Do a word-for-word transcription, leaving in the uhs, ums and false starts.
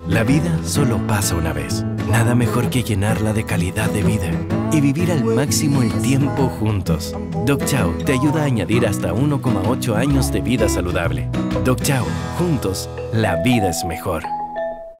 La vida solo pasa una vez. Nada mejor que llenarla de calidad de vida y vivir al máximo el tiempo juntos. Dog Chow te ayuda a añadir hasta uno coma ocho años de vida saludable. Dog Chow, juntos, la vida es mejor.